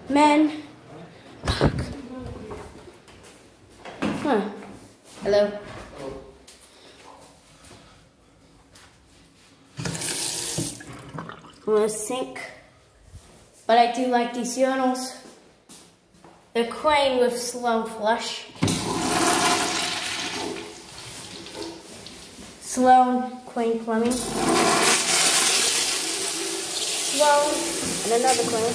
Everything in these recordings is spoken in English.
Man. Huh. Hello. I'm gonna sink. But I do like these urinals. The Queen with Sloan flush. Sloan Queen plumbing. Sloan and another Queen.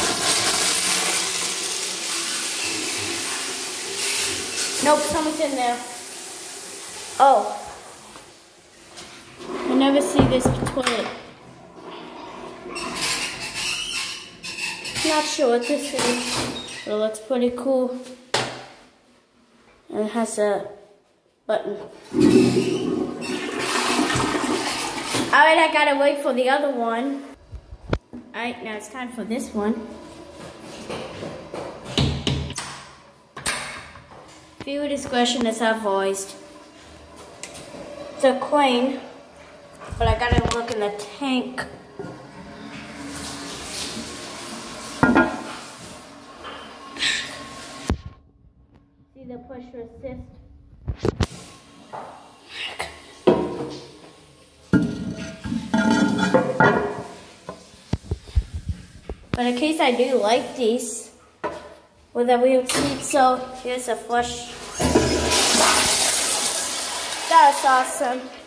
Nope, someone's in there. Oh. I never see this toilet. Not sure what this is, but it looks pretty cool. And it has a button. Alright, I gotta wait for the other one. Alright, now it's time for this one. Viewer discretion is advised. It's a Queen, but I gotta look in the tank. See the pressure assist. But in case I do like these with a wheel seat, so here's a flush. That's awesome.